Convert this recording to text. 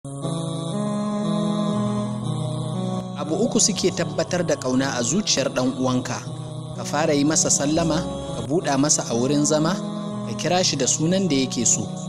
Abu uku suke tabbatar da ƙauna a zuciyar ɗan uwanka. Ka fara yi masa sallama, ka buɗa masa a wurin zama, ka kira shi da sunan da yake so,